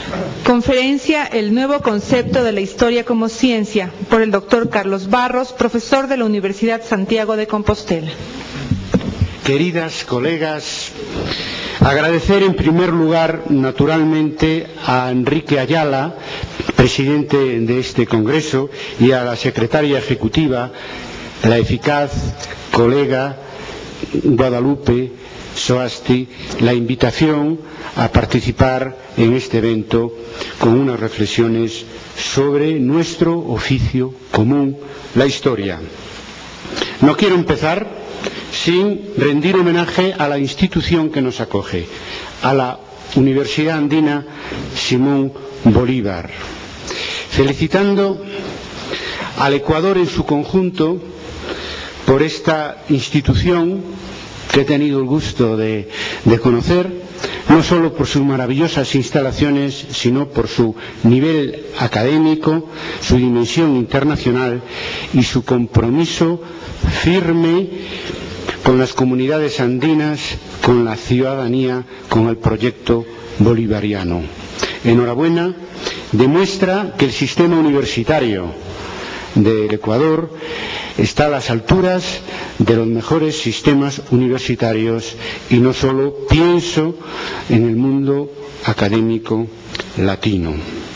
Conferencia El nuevo concepto de la historia como ciencia, por el doctor Carlos Barros, profesor de la Universidad Santiago de Compostela. Queridas colegas, agradecer en primer lugar, naturalmente, a Enrique Ayala, presidente de este congreso, y a la secretaria ejecutiva, la eficaz colega Guadalupe Soasti, la invitación a participar en este evento con unas reflexiones sobre nuestro oficio común, la historia. No quiero empezar sin rendir homenaje a la institución que nos acoge, a la Universidad Andina Simón Bolívar, felicitando al Ecuador en su conjunto por esta institución que he tenido el gusto de conocer, no solo por sus maravillosas instalaciones, sino por su nivel académico, su dimensión internacional y su compromiso firme con las comunidades andinas, con la ciudadanía, con el proyecto bolivariano. Enhorabuena, demuestra que el sistema universitario del Ecuador está a las alturas de los mejores sistemas universitarios, y no solo pienso en el mundo académico latino.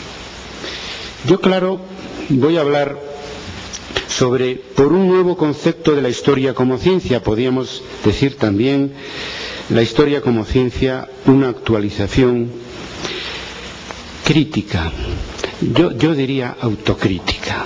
Yo, claro, voy a hablar sobre, por un nuevo concepto de la historia como ciencia, podríamos decir también la historia como ciencia, una actualización crítica, yo diría autocrítica.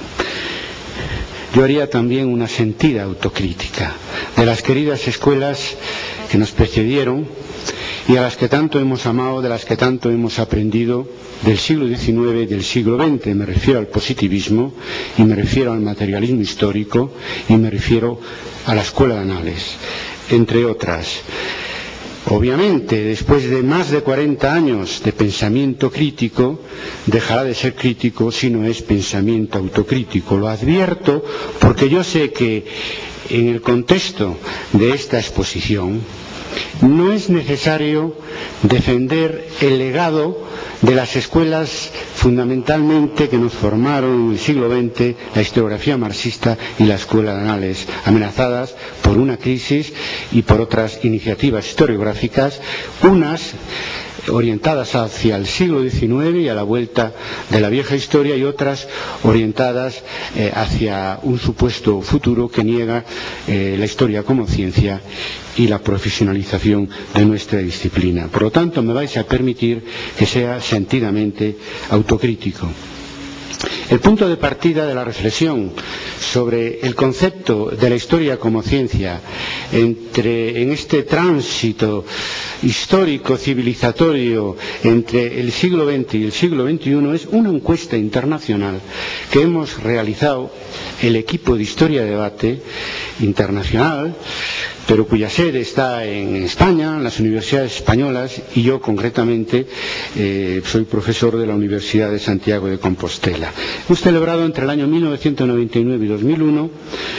Yo haría también una sentida autocrítica de las queridas escuelas que nos precedieron y a las que tanto hemos amado, de las que tanto hemos aprendido del siglo XIX y del siglo XX. Me refiero al positivismo, y me refiero al materialismo histórico, y me refiero a la escuela de Anales, entre otras. Obviamente, después de más de 40 años de pensamiento crítico, dejará de ser crítico si no es pensamiento autocrítico. Lo advierto porque yo sé que en el contexto de esta exposición no es necesario defender el legado de las escuelas fundamentalmente que nos formaron en el siglo XX, la historiografía marxista y la escuela de Anales, amenazadas por una crisis y por otras iniciativas historiográficas, unas orientadas hacia el siglo XIX y a la vuelta de la vieja historia, y otras orientadas hacia un supuesto futuro que niega la historia como ciencia y la profesionalización de nuestra disciplina. Por lo tanto, me vais a permitir que sea sentidamente autocrítico. El punto de partida de la reflexión sobre el concepto de la historia como ciencia en este tránsito histórico, civilizatorio entre el siglo XX y el siglo XXI es una encuesta internacional que hemos realizado el equipo de Historia de Debate internacional, pero cuya sede está en España, en las universidades españolas, y yo concretamente soy profesor de la Universidad de Santiago de Compostela. Hemos celebrado entre el año 1999 y 2001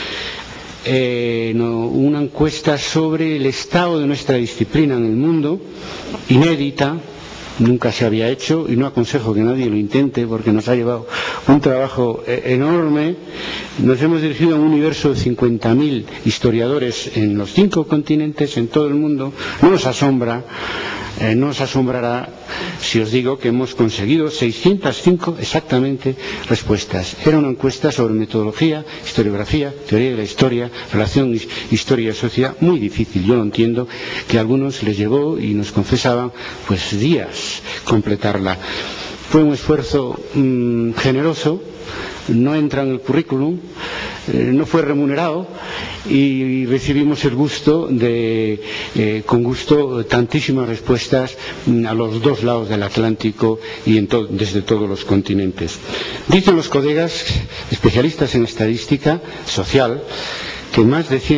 una encuesta sobre el estado de nuestra disciplina en el mundo, inédita. Nunca se había hecho, y no aconsejo que nadie lo intente porque nos ha llevado un trabajo enorme. Nos hemos dirigido a un universo de 50.000 historiadores en los 5 continentes, en todo el mundo. No os asombrará si os digo que hemos conseguido 605 exactamente respuestas. Era una encuesta sobre metodología, historiografía, teoría de la historia, relación historia y sociedad, muy difícil. Yo lo entiendo, que a algunos les llevó, y nos confesaban, pues días completarla. Fue un esfuerzo generoso, no entra en el currículum, no fue remunerado, y recibimos el gusto con gusto, tantísimas respuestas a los dos lados del Atlántico y desde todos los continentes. Dicen los colegas especialistas en estadística social que más de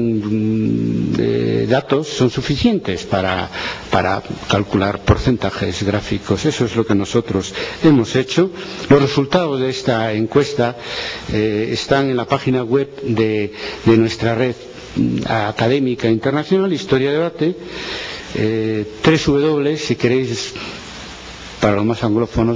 100 datos son suficientes para calcular porcentajes gráficos. Eso es lo que nosotros hemos hecho. Los resultados de esta encuesta están en la página web de nuestra red académica internacional, Historia de Debate, www, si queréis para los más anglófonos,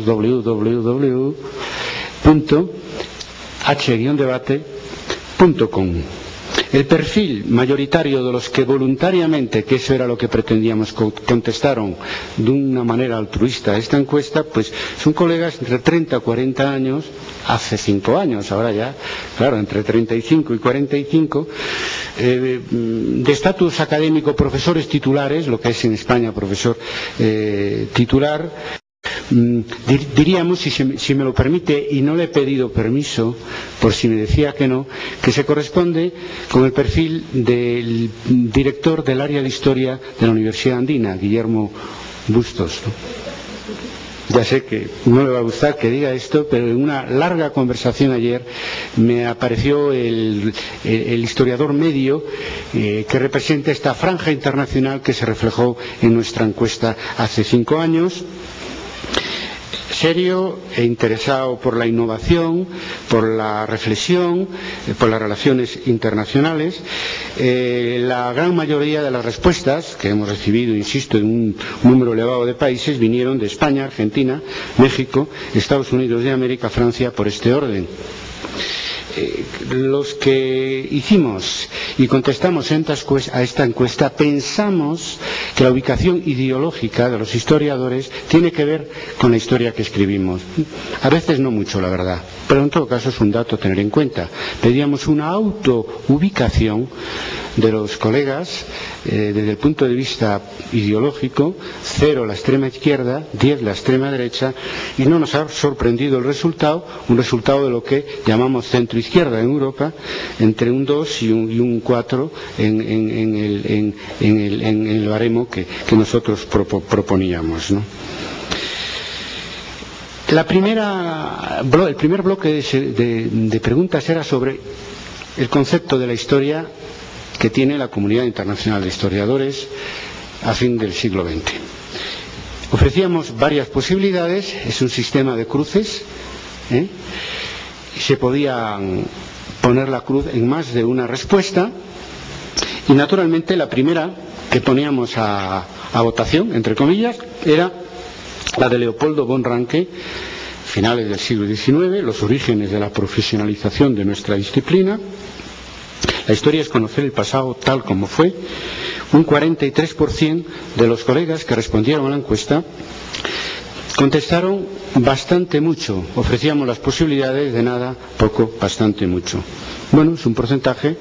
www.h-debate.com. El perfil mayoritario de los que voluntariamente, que eso era lo que pretendíamos, contestaron de una manera altruista a esta encuesta, pues son colegas entre 30 y 40 años, hace 5 años, ahora ya, claro, entre 35 y 45, de estatus académico, profesores titulares, lo que es en España profesor titular. Diríamos, si me lo permite, y no le he pedido permiso por si me decía que no, que se corresponde con el perfil del director del área de historia de la Universidad Andina, Guillermo Bustos, ¿no? Ya sé que no le va a gustar que diga esto, pero en una larga conversación ayer me apareció el historiador medio que representa esta franja internacional que se reflejó en nuestra encuesta hace 5 años. Serio e interesado por la innovación, por la reflexión, por las relaciones internacionales. La gran mayoría de las respuestas que hemos recibido, insisto, en un número elevado de países, vinieron de España, Argentina, México, Estados Unidos de América, Francia, por este orden. Los que hicimos y contestamos a esta encuesta pensamos que la ubicación ideológica de los historiadores tiene que ver con la historia que escribimos. A veces no mucho, la verdad, pero en todo caso es un dato a tener en cuenta. Pedíamos una autoubicación de los colegas desde el punto de vista ideológico, 0 la extrema izquierda, 10 la extrema derecha, y no nos ha sorprendido el resultado, un resultado de lo que llamamos centro izquierda en Europa, entre un 2 y un 4 en el baremo que nosotros proponíamos, ¿no? El primer bloque de preguntas era sobre el concepto de la historia que tiene la comunidad internacional de historiadores a fin del siglo XX. Ofrecíamos varias posibilidades, es un sistema de cruces, se podía poner la cruz en más de una respuesta, y naturalmente la primera que poníamos a votación, entre comillas, era la de Leopoldo von Ranke, finales del siglo XIX, los orígenes de la profesionalización de nuestra disciplina. La historia es conocer el pasado tal como fue. Un 43% de los colegas que respondieron a la encuesta contestaron bastante mucho. Ofrecíamos las posibilidades de nada, poco, bastante, mucho. Bueno, es un porcentaje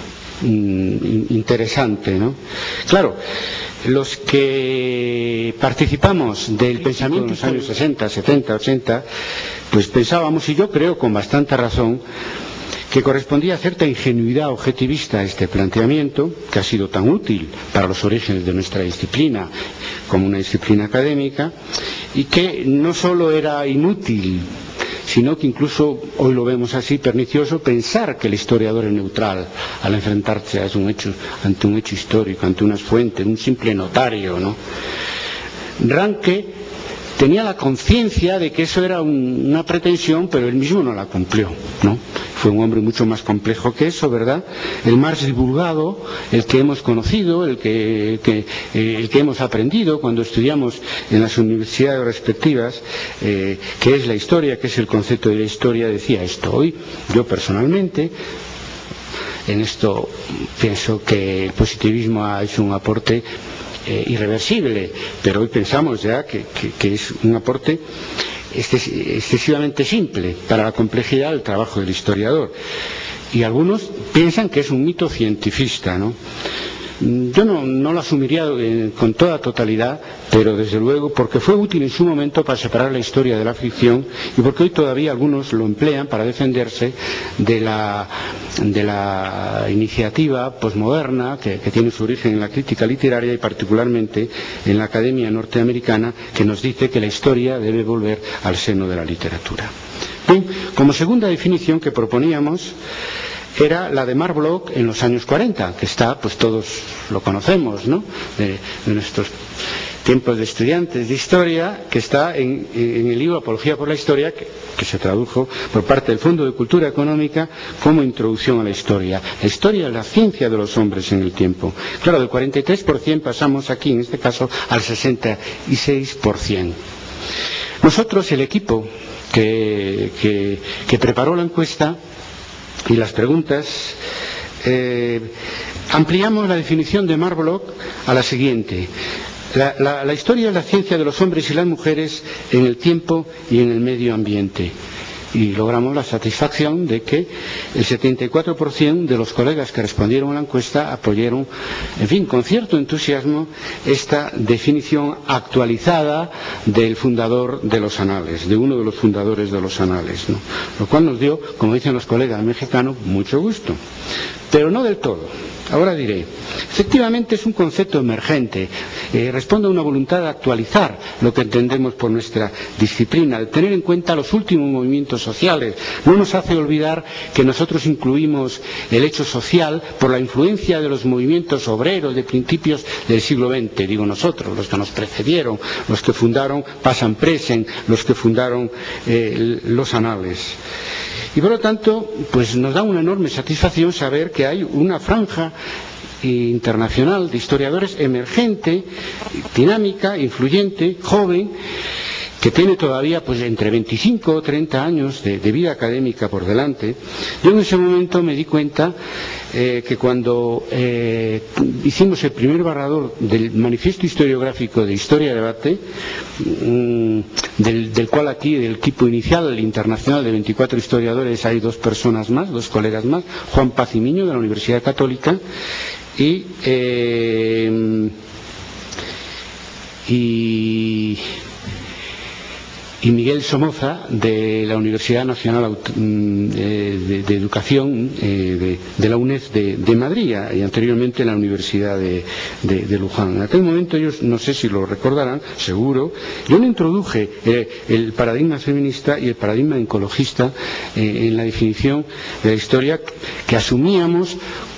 interesante, ¿no? Claro, los que participamos del pensamiento en los años 60, 70, 80, pues pensábamos, y yo creo con bastante razón, que correspondía a cierta ingenuidad objetivista a este planteamiento, que ha sido tan útil para los orígenes de nuestra disciplina como una disciplina académica, y que no solo era inútil, sino que incluso, hoy lo vemos así, pernicioso, pensar que el historiador es neutral al enfrentarse ante un hecho histórico, ante unas fuentes, un simple notario, ¿no? Ranke tenía la conciencia de que eso era una pretensión, pero él mismo no la cumplió, ¿no? Fue un hombre mucho más complejo que eso, ¿verdad? El más divulgado, el que hemos conocido, el que hemos aprendido cuando estudiamos en las universidades respectivas, que es la historia, que es el concepto de la historia, decía esto. Hoy, yo personalmente, en esto pienso que el positivismo ha hecho un aporte irreversible, pero hoy pensamos ya que es un aporte excesivamente simple para la complejidad del trabajo del historiador, y algunos piensan que es un mito cientifista, ¿no? Yo no lo asumiría con toda totalidad, pero desde luego porque fue útil en su momento para separar la historia de la ficción, y porque hoy todavía algunos lo emplean para defenderse de la iniciativa posmoderna que tiene su origen en la crítica literaria y particularmente en la Academia Norteamericana, que nos dice que la historia debe volver al seno de la literatura. Bien, como segunda definición que proponíamos era la de Marc Bloch en los años 40, que está, pues todos lo conocemos, ¿no?, de nuestros tiempos de estudiantes de historia, que está en el libro Apología por la Historia, que se tradujo por parte del Fondo de Cultura Económica como introducción a la historia. La historia es la ciencia de los hombres en el tiempo. Claro, del 43% pasamos aquí, en este caso, al 66%. Nosotros, el equipo que preparó la encuesta y las preguntas, ampliamos la definición de Marblok a la siguiente: la historia es la ciencia de los hombres y las mujeres en el tiempo y en el medio ambiente. Y logramos la satisfacción de que el 74% de los colegas que respondieron a la encuesta apoyaron, en fin, con cierto entusiasmo, esta definición actualizada del fundador de los anales, de uno de los fundadores de los anales, ¿no? Lo cual nos dio, como dicen los colegas mexicanos, mucho gusto. Pero no del todo. Ahora diré, efectivamente es un concepto emergente, responde a una voluntad de actualizar lo que entendemos por nuestra disciplina, de tener en cuenta los últimos movimientos sociales. No nos hace olvidar que nosotros incluimos el hecho social por la influencia de los movimientos obreros de principios del siglo XX, digo nosotros, los que nos precedieron, los que fundaron Pasan Presen, los que fundaron los anales. Y por lo tanto, pues nos da una enorme satisfacción saber que hay una franja internacional de historiadores emergente, dinámica, influyente, joven, que tiene todavía pues entre 25 o 30 años de vida académica por delante. Yo en ese momento me di cuenta que cuando hicimos el primer borrador del manifiesto historiográfico de Historia y Debate, del cual aquí, del equipo inicial, el internacional de 24 historiadores, hay dos personas más, dos colegas más, Juan Paz y Miño de la Universidad Católica y Miguel Somoza de la Universidad Nacional de Educación de la UNED de Madrid y anteriormente en la Universidad de Luján. En aquel momento ellos, no sé si lo recordarán, seguro, yo le introduje el paradigma feminista y el paradigma ecologista en la definición de la historia que asumíamos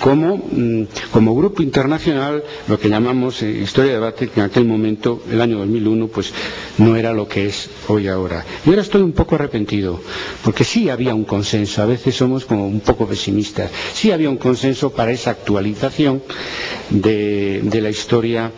como grupo internacional, lo que llamamos Historia y Debate, que en aquel momento, el año 2001, pues no era lo que es hoy ahora. Y ahora estoy un poco arrepentido, porque sí había un consenso, a veces somos como un poco pesimistas, sí había un consenso para esa actualización de la historia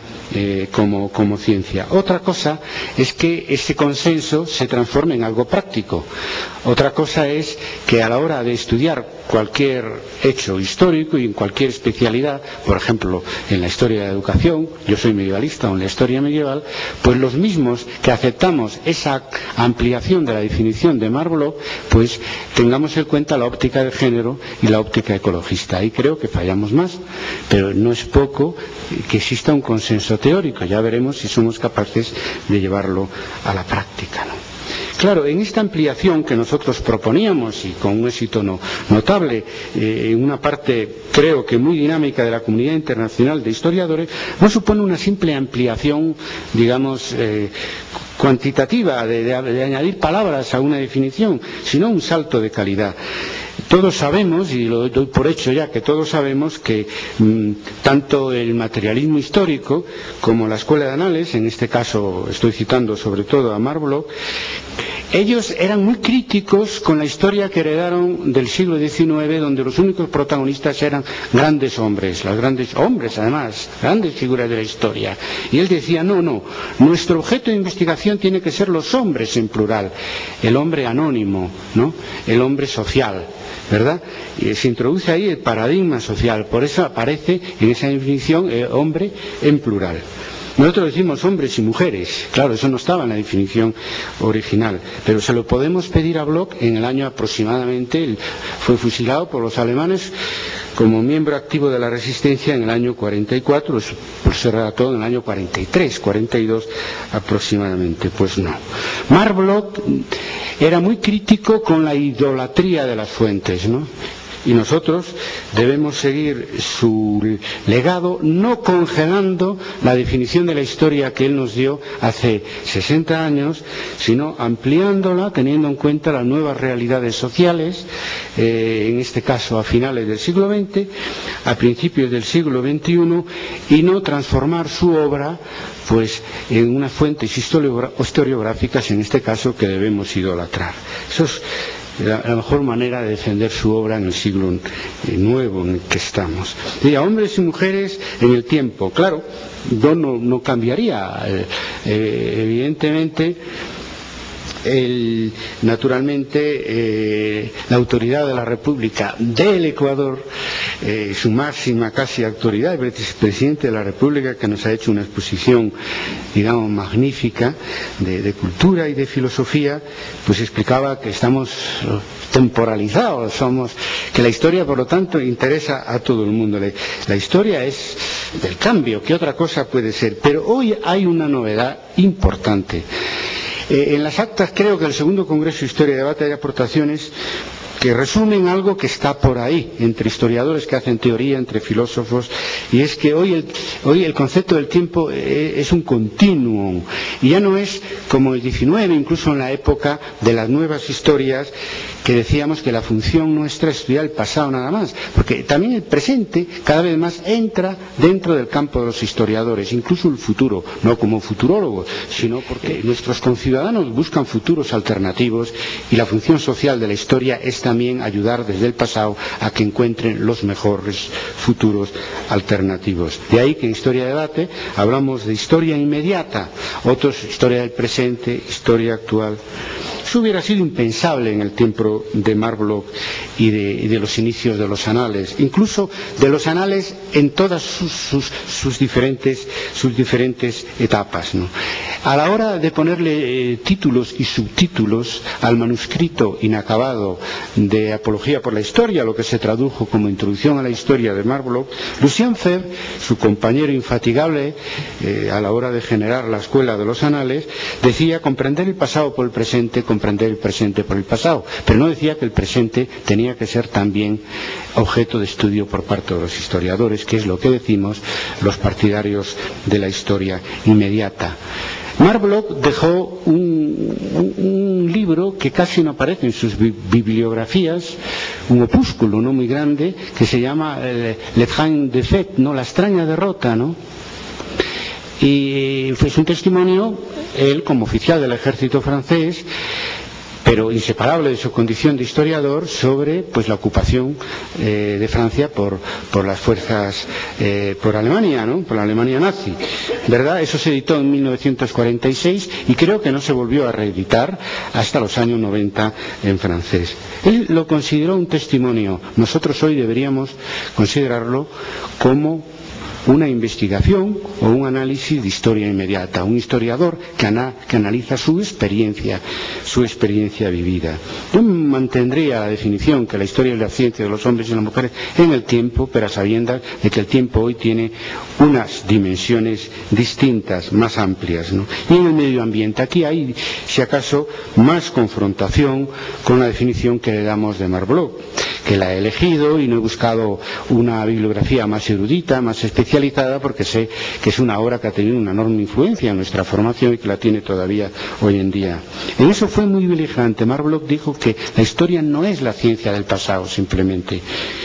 como ciencia. Otra cosa es que ese consenso se transforme en algo práctico. Otra cosa es que a la hora de estudiar cualquier hecho histórico y en cualquier especialidad, por ejemplo, en la historia de la educación, yo soy medievalista o en la historia medieval, pues los mismos que aceptamos esa ampliación de la definición de Marblok, pues tengamos en cuenta la óptica de género y la óptica ecologista. Ahí creo que fallamos más, pero no es poco que exista un consenso teórico. Ya veremos si somos capaces de llevarlo a la práctica, ¿no? Claro, en esta ampliación que nosotros proponíamos y con un éxito notable en una parte, creo que muy dinámica de la comunidad internacional de historiadores, no supone una simple ampliación, digamos, cuantitativa de añadir palabras a una definición, sino un salto de calidad. Todos sabemos, y lo doy por hecho ya, que todos sabemos que tanto el materialismo histórico como la Escuela de Anales, en este caso estoy citando sobre todo a Marblok, ellos eran muy críticos con la historia que heredaron del siglo XIX, donde los únicos protagonistas eran grandes hombres, los grandes hombres además, grandes figuras de la historia. Y él decía, no, nuestro objeto de investigación tiene que ser los hombres en plural, el hombre anónimo, ¿no? El hombre social, ¿verdad? Y se introduce ahí el paradigma social, por eso aparece en esa definición hombre en plural. Nosotros decimos hombres y mujeres, claro, eso no estaba en la definición original, pero se lo podemos pedir a Bloch en el año aproximadamente, él fue fusilado por los alemanes como miembro activo de la resistencia en el año 44, pues se redactó en el año 43, 42 aproximadamente, pues no. Marblok era muy crítico con la idolatría de las fuentes, ¿no? Y nosotros debemos seguir su legado no congelando la definición de la historia que él nos dio hace 60 años, sino ampliándola, teniendo en cuenta las nuevas realidades sociales, en este caso a finales del siglo XX, a principios del siglo XXI, y no transformar su obra pues en unas fuentes historiográficas, en este caso, que debemos idolatrar. Eso es la mejor manera de defender su obra en el siglo nuevo en el que estamos. Diría, hombres y mujeres en el tiempo. Claro, yo no cambiaría, evidentemente. Naturalmente, la autoridad de la República del Ecuador, su máxima casi autoridad, el presidente de la República, que nos ha hecho una exposición, digamos, magnífica de cultura y de filosofía, pues explicaba que estamos temporalizados, que la historia, por lo tanto, interesa a todo el mundo. La historia es del cambio, ¿qué otra cosa puede ser? Pero hoy hay una novedad importante. En las actas, creo que el segundo Congreso Historia, Debate y Aportaciones, que resumen algo que está por ahí, entre historiadores que hacen teoría, entre filósofos, y es que hoy el concepto del tiempo es un continuum, y ya no es como el 19, incluso en la época de las nuevas historias, que decíamos que la función nuestra es estudiar el pasado nada más, porque también el presente cada vez más entra dentro del campo de los historiadores, incluso el futuro, no como futurólogos, sino porque nuestros conciudadanos buscan futuros alternativos, y la función social de la historia es también ayudar desde el pasado a que encuentren los mejores futuros alternativos. De ahí que en Historia de Debate hablamos de historia inmediata, otros historia del presente, historia actual. Eso hubiera sido impensable en el tiempo de Marc Bloch y de los inicios de los anales, incluso de los anales en todas sus diferentes etapas, ¿no? A la hora de ponerle títulos y subtítulos al manuscrito inacabado de Apología por la Historia, lo que se tradujo como Introducción a la Historia de Marc Bloch, Lucien Febvre, su compañero infatigable a la hora de generar la Escuela de los Anales, decía comprender el pasado por el presente, comprender el presente por el pasado, pero no decía que el presente tenía que ser también objeto de estudio por parte de los historiadores, que es lo que decimos los partidarios de la historia inmediata. Marc Bloch dejó un libro que casi no aparece en sus bibliografías, un opúsculo no muy grande, que se llama L'étrange défaite, ¿no? La extraña derrota, ¿no? Y fue un testimonio, él como oficial del ejército francés, pero inseparable de su condición de historiador, sobre pues la ocupación de Francia por las fuerzas, por Alemania, ¿no? Por la Alemania nazi, ¿verdad? Eso se editó en 1946 y creo que no se volvió a reeditar hasta los años 90 en francés. Él lo consideró un testimonio. Nosotros hoy deberíamos considerarlo como una investigación o un análisis de historia inmediata, un historiador que analiza su experiencia vivida. Yo mantendría la definición que la historia es la ciencia de los hombres y las mujeres en el tiempo, pero a sabiendas de que el tiempo hoy tiene unas dimensiones distintas, más amplias, ¿no? Y en el medio ambiente, aquí hay, si acaso, más confrontación con la definición que le damos de Marc Bloch, que la he elegido y no he buscado una bibliografía más erudita, más especializada, porque sé que es una obra que ha tenido una enorme influencia en nuestra formación y que la tiene todavía hoy en día. En eso fue muy beligerante. Marc Bloch dijo que la historia no es la ciencia del pasado simplemente.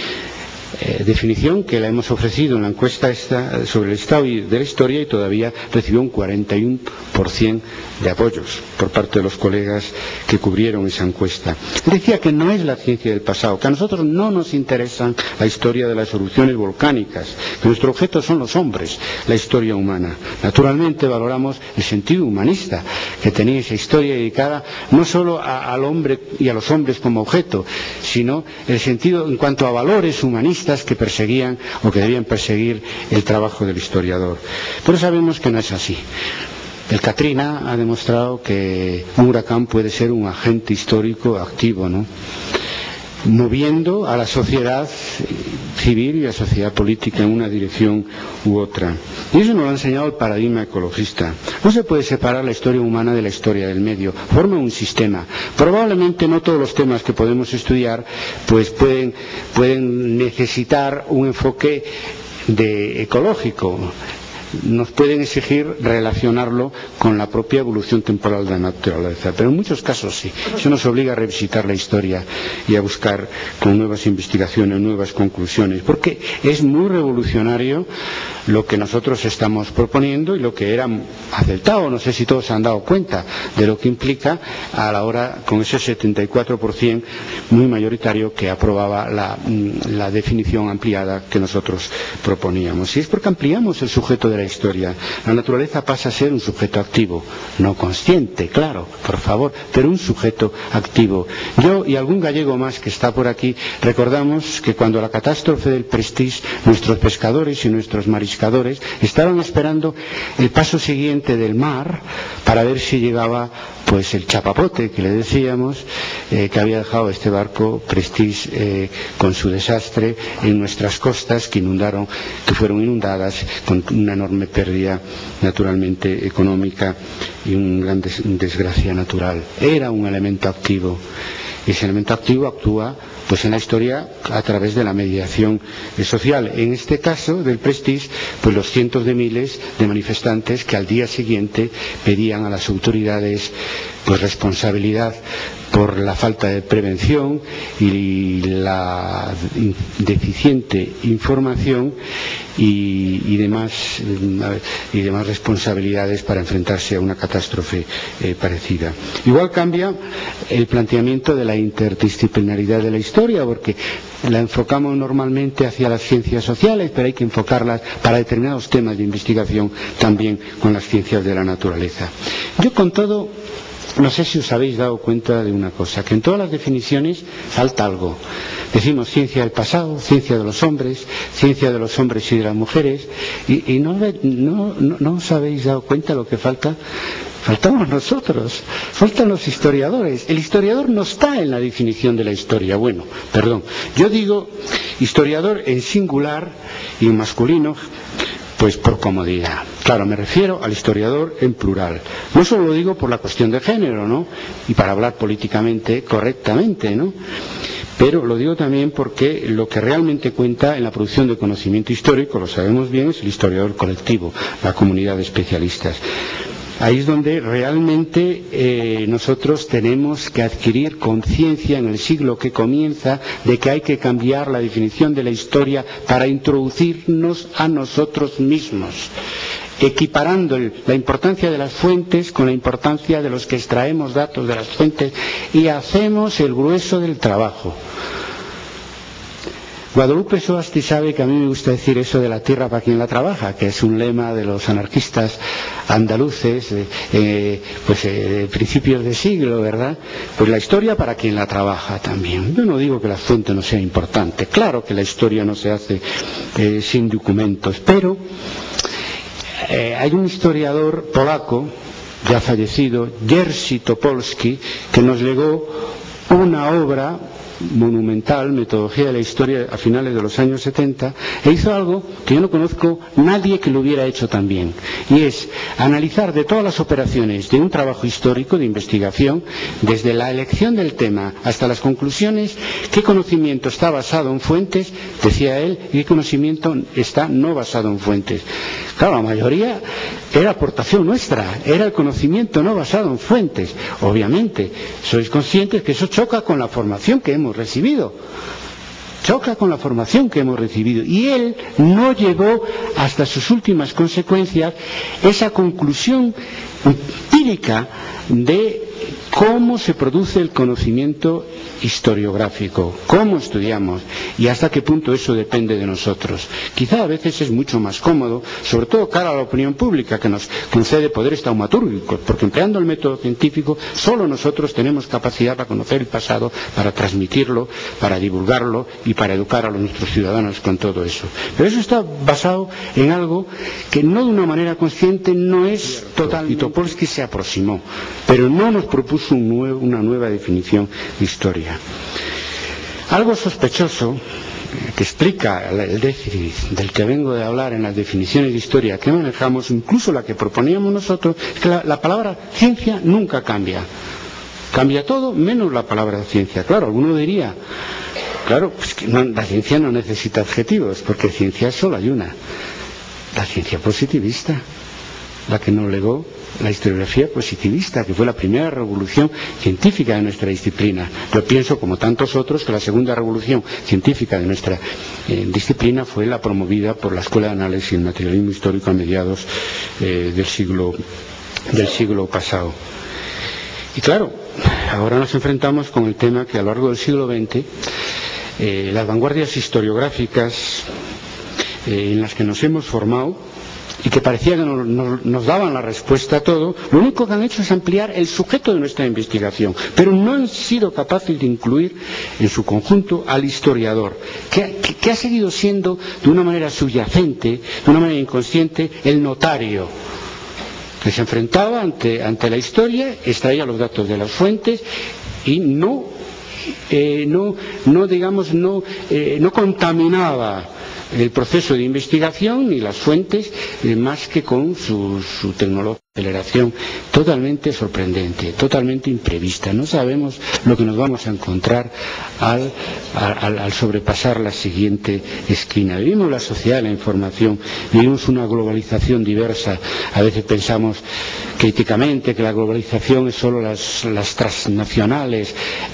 Definición que la hemos ofrecido en la encuesta esta sobre el estado de la historia, y todavía recibió un 41% de apoyos por parte de los colegas que cubrieron esa encuesta. Decía que no es la ciencia del pasado, que a nosotros no nos interesa la historia de las erupciones volcánicas, que nuestro objeto son los hombres, la historia humana. Naturalmente valoramos el sentido humanista que tenía esa historia, dedicada no solo al hombre y a los hombres como objeto, sino el sentido en cuanto a valores humanistas que perseguían o que debían perseguir el trabajo del historiador. Pero sabemos que no es así. El Katrina ha demostrado que un huracán puede ser un agente histórico activo, ¿no? Moviendo a la sociedad civil y a la sociedad política en una dirección u otra. Y eso nos lo ha enseñado el paradigma ecologista. No se puede separar la historia humana de la historia del medio. Forma un sistema. Probablemente no todos los temas que podemos estudiar pues pueden necesitar un enfoque ecológico. nos pueden exigir relacionarlo con la propia evolución temporal de la naturaleza, pero en muchos casos sí. Eso nos obliga a revisitar la historia y a buscar con nuevas investigaciones, nuevas conclusiones, porque es muy revolucionario lo que nosotros estamos proponiendo y lo que era aceptado. No sé si todos se han dado cuenta de lo que implica a la hora, con ese 74% muy mayoritario que aprobaba la definición ampliada que nosotros proponíamos. Y es porque ampliamos el sujeto de la historia. La naturaleza pasa a ser un sujeto activo, no consciente, claro, por favor, pero un sujeto activo. Yo y algún gallego más que está por aquí recordamos que cuando la catástrofe del Prestige, nuestros pescadores y nuestros mariscadores estaban esperando el paso siguiente del mar para ver si llegaba pues el chapapote que le decíamos, que había dejado este barco Prestige con su desastre en nuestras costas que fueron inundadas con una enorme pérdida naturalmente económica y una gran desgracia natural. Era un elemento activo. Ese elemento activo actúa pues en la historia a través de la mediación social. En este caso del Prestige, pues los cientos de miles de manifestantes que al día siguiente pedían a las autoridades pues responsabilidad por la falta de prevención y la deficiente información y demás responsabilidades para enfrentarse a una catástrofe parecida. Igual cambia el planteamiento de la interdisciplinaridad de la historia, porque la enfocamos normalmente hacia las ciencias sociales, pero hay que enfocarlas para determinados temas de investigación también con las ciencias de la naturaleza. Yo con todo, no sé si os habéis dado cuenta de una cosa, que en todas las definiciones falta algo. Decimos ciencia del pasado, ciencia de los hombres y de las mujeres, y no os habéis dado cuenta de lo que falta. Faltamos nosotros, faltan los historiadores. El historiador no está en la definición de la historia. Bueno, perdón, yo digo historiador en singular y en masculino, pues por comodidad. Claro, me refiero al historiador en plural. No solo lo digo por la cuestión de género, ¿no? Y para hablar políticamente correctamente, ¿no? Pero lo digo también porque lo que realmente cuenta en la producción de conocimiento histórico, lo sabemos bien, es el historiador colectivo, la comunidad de especialistas. Ahí es donde realmente nosotros tenemos que adquirir conciencia en el siglo que comienza de que hay que cambiar la definición de la historia para introducirnos a nosotros mismos, equiparando la importancia de las fuentes con la importancia de los que extraemos datos de las fuentes y hacemos el grueso del trabajo. Guadalupe Soasti sabe que a mí me gusta decir eso de la tierra para quien la trabaja, que es un lema de los anarquistas andaluces, principios de siglo, ¿verdad? Pues la historia para quien la trabaja también. Yo no digo que la fuente no sea importante, claro que la historia no se hace sin documentos, pero hay un historiador polaco, ya fallecido, Jerzy Topolski, que nos legó una obra monumental, Metodología de la Historia, a finales de los años 70, e hizo algo que yo no conozco nadie que lo hubiera hecho tan bien, y es analizar de todas las operaciones de un trabajo histórico de investigación, desde la elección del tema hasta las conclusiones, qué conocimiento está basado en fuentes, decía él, y qué conocimiento está no basado en fuentes. Claro, la mayoría era aportación nuestra, era el conocimiento no basado en fuentes. Obviamente, sois conscientes que eso choca con la formación que hemos recibido. Y él no llevó hasta sus últimas consecuencias esa conclusión empírica de cómo se produce el conocimiento historiográfico, cómo estudiamos y hasta qué punto eso depende de nosotros. Quizá a veces es mucho más cómodo, sobre todo cara a la opinión pública, que nos concede poderes taumatúrgicos, porque empleando el método científico solo nosotros tenemos capacidad para conocer el pasado, para transmitirlo, para divulgarlo y para educar a nuestros ciudadanos con todo eso. Pero eso está basado en algo que no de una manera consciente no es total. Y Topolski se aproximó, pero no nos propuso una nueva definición de historia. Algo sospechoso que explica el déficit del que vengo de hablar en las definiciones de historia que manejamos, incluso la que proponíamos nosotros, es que la palabra ciencia nunca cambia. Cambia todo menos la palabra ciencia. Claro, alguno diría, claro, pues que la ciencia no necesita adjetivos, porque ciencia solo hay una. La ciencia positivista, la que nos legó la historiografía positivista, que fue la primera revolución científica de nuestra disciplina. Yo pienso, como tantos otros, que la segunda revolución científica de nuestra disciplina fue la promovida por la Escuela de Análisis y el Materialismo Histórico a mediados del siglo pasado. Y claro, ahora nos enfrentamos con el tema que a lo largo del siglo XX las vanguardias historiográficas en las que nos hemos formado y que parecía que nos daban la respuesta a todo, lo único que han hecho es ampliar el sujeto de nuestra investigación, pero no han sido capaces de incluir en su conjunto al historiador, que ha seguido siendo de una manera subyacente, de una manera inconsciente, el notario, que se enfrentaba ante la historia, extraía los datos de las fuentes y no contaminaba el proceso de investigación ni las fuentes más que con su tecnología de aceleración totalmente sorprendente, totalmente imprevista. No sabemos lo que nos vamos a encontrar al sobrepasar la siguiente esquina. Vivimos la sociedad de la información, vivimos una globalización diversa. A veces pensamos críticamente que la globalización es solo las transnacionales,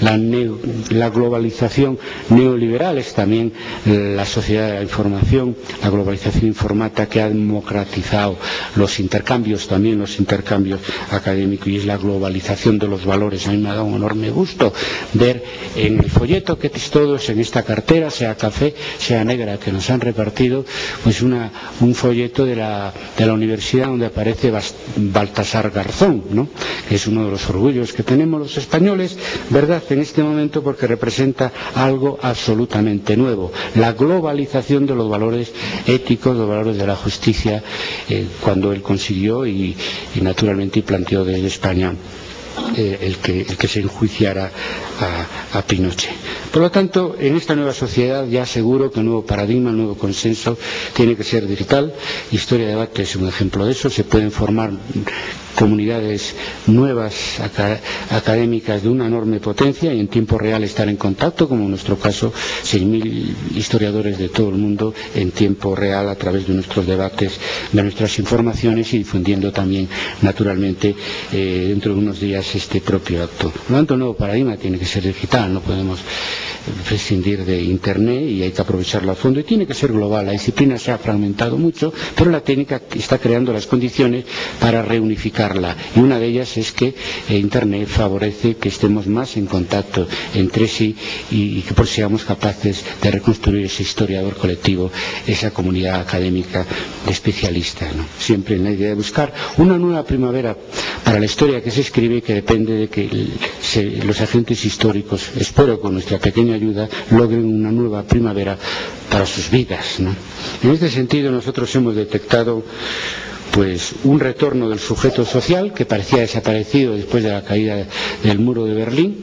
la globalización neoliberal es también la sociedad de la información, la globalización informata que ha democratizado los intercambios, también los intercambios académicos, y es la globalización de los valores. A mí me ha dado un enorme gusto ver en el folleto que todos en esta cartera, sea café, sea negra, que nos han repartido, pues un folleto de la universidad donde aparece Baltasar Garzón, ¿no?, que es uno de los orgullos que tenemos los españoles, ¿verdad?, en este momento, porque representa algo absolutamente nuevo, la globalización de los valores éticos, los valores de la justicia, cuando él consiguió y naturalmente planteó desde España el que se enjuiciara a Pinochet. Por lo tanto, en esta nueva sociedad ya seguro que el nuevo paradigma, el nuevo consenso tiene que ser digital. Historia de Debate es un ejemplo de eso. Se pueden formar comunidades nuevas académicas de una enorme potencia y en tiempo real estar en contacto, como en nuestro caso 6.000 historiadores de todo el mundo en tiempo real a través de nuestros debates, de nuestras informaciones, y difundiendo también naturalmente dentro de unos días este propio acto. Por lo tanto, el nuevo paradigma tiene que ser digital, no podemos prescindir de Internet y hay que aprovecharlo a fondo, y tiene que ser global. La disciplina se ha fragmentado mucho, pero la técnica está creando las condiciones para reunificarla, y una de ellas es que Internet favorece que estemos más en contacto entre sí y que por seamos capaces de reconstruir ese historiador colectivo, esa comunidad académica de especialistas, ¿no? Siempre en la idea de buscar una nueva primavera para la historia que se escribe, que depende de que los agentes históricos, espero con nuestra pequeña ayuda, logren una nueva primavera para sus vidas, ¿no? En este sentido, nosotros hemos detectado pues un retorno del sujeto social que parecía desaparecido después de la caída del muro de Berlín.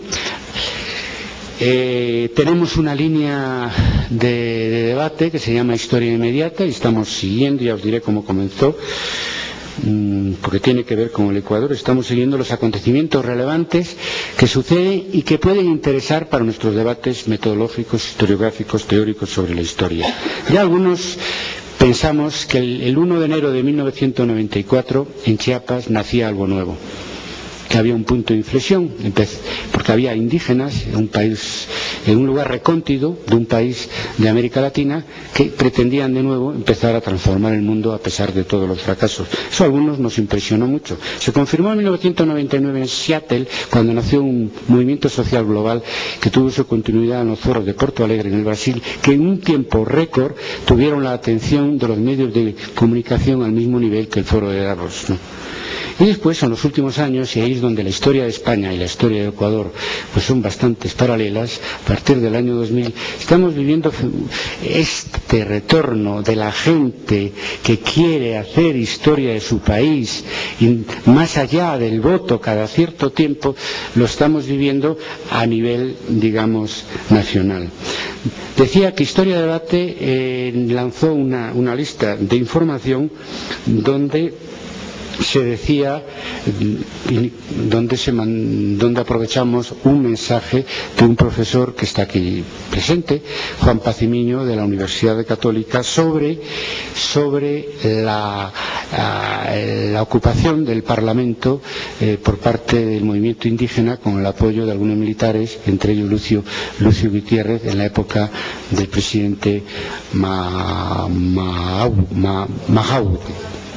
Tenemos una línea de debate que se llama Historia Inmediata y estamos siguiendo, ya os diré cómo comenzó, porque tiene que ver con el Ecuador. Estamos siguiendo los acontecimientos relevantes que suceden y que pueden interesar para nuestros debates metodológicos, historiográficos, teóricos sobre la historia. Ya algunos pensamos que el 1 de enero de 1994 en Chiapas nacía algo nuevo, que había un punto de inflexión, porque había indígenas en un lugar recóndito de un país de América Latina que pretendían de nuevo empezar a transformar el mundo a pesar de todos los fracasos. Eso a algunos nos impresionó mucho. Se confirmó en 1999 en Seattle, cuando nació un movimiento social global que tuvo su continuidad en los foros de Porto Alegre, en el Brasil, que en un tiempo récord tuvieron la atención de los medios de comunicación al mismo nivel que el foro de Davos, ¿no? Y después, en los últimos años, y ahí es donde la historia de España y la historia de Ecuador pues son bastantes paralelas, a partir del año 2000 estamos viviendo este retorno de la gente que quiere hacer historia de su país, y más allá del voto cada cierto tiempo, lo estamos viviendo a nivel, digamos, nacional. Decía que Historia de Debate lanzó una lista de información donde se decía, donde aprovechamos un mensaje de un profesor que está aquí presente, Juan Pacimiño, de la Universidad Católica, sobre la ocupación del Parlamento por parte del movimiento indígena, con el apoyo de algunos militares, entre ellos Lucio Gutiérrez, en la época del presidente Mahahuti.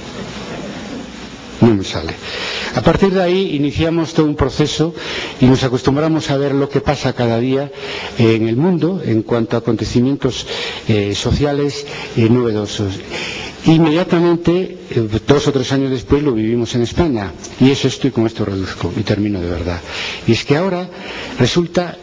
No me sale. A partir de ahí iniciamos todo un proceso y nos acostumbramos a ver lo que pasa cada día en el mundo en cuanto a acontecimientos sociales novedosos. Inmediatamente, 2 o 3 años después, lo vivimos en España. Y es esto, y con esto reduzco y termino de verdad. Y es que ahora resulta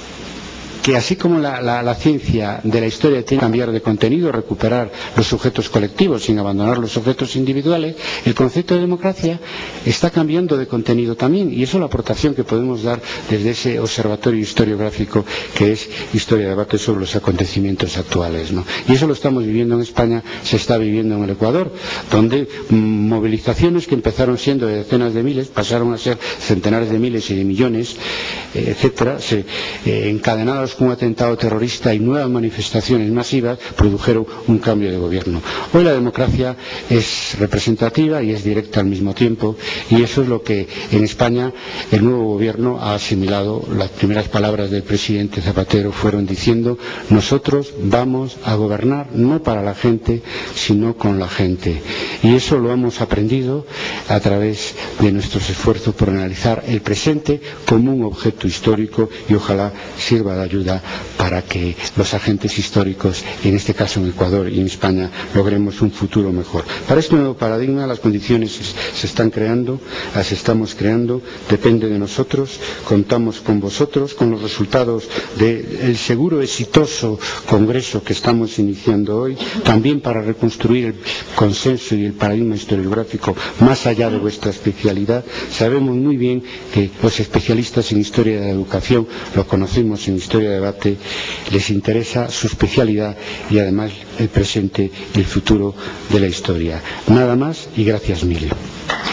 que así como la ciencia de la historia tiene que cambiar de contenido, recuperar los sujetos colectivos sin abandonar los sujetos individuales, el concepto de democracia está cambiando de contenido también, y eso es la aportación que podemos dar desde ese observatorio historiográfico que es Historia de Debate sobre los acontecimientos actuales, ¿no? Y eso lo estamos viviendo en España, se está viviendo en el Ecuador, donde movilizaciones que empezaron siendo de decenas de miles, pasaron a ser centenares de miles y de millones, etcétera, encadenados con un atentado terrorista y nuevas manifestaciones masivas, produjeron un cambio de gobierno. Hoy la democracia es representativa y es directa al mismo tiempo, y eso es lo que en España el nuevo gobierno ha asimilado. Las primeras palabras del presidente Zapatero fueron diciendo: nosotros vamos a gobernar no para la gente, sino con la gente. Y eso lo hemos aprendido a través de nuestros esfuerzos por analizar el presente como un objeto histórico, y ojalá sirva de ayuda para que los agentes históricos, en este caso en Ecuador y en España, logremos un futuro mejor. Para este nuevo paradigma las condiciones se están creando, las estamos creando, depende de nosotros, contamos con vosotros, con los resultados del seguro exitoso congreso que estamos iniciando hoy, también para reconstruir el consenso y el paradigma historiográfico más allá de vuestra especialidad. Sabemos muy bien que los especialistas en historia de la educación, lo conocemos en historia de debate, les interesa su especialidad y además el presente y el futuro de la historia. Nada más y gracias mil.